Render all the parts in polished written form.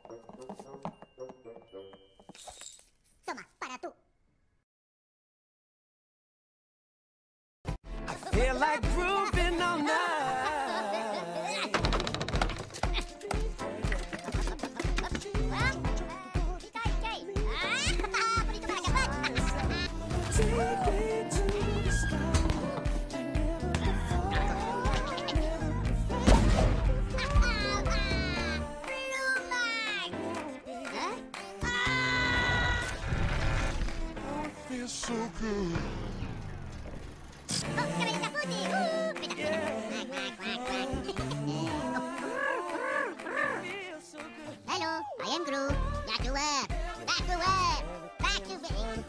Toma, para tú. I feel like grooving all night. Feels so good. Hello, I am Groot. Back to work. Back to work. Back to work.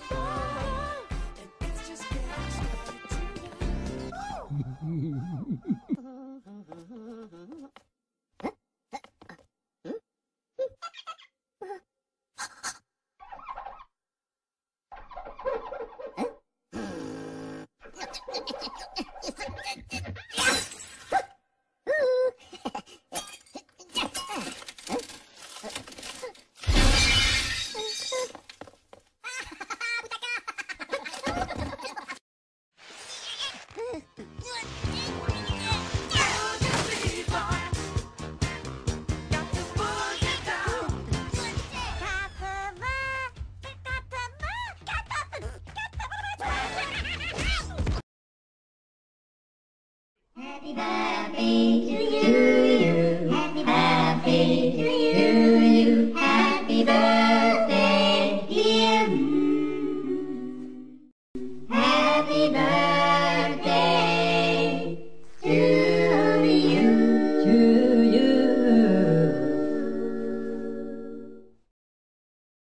Happy birthday to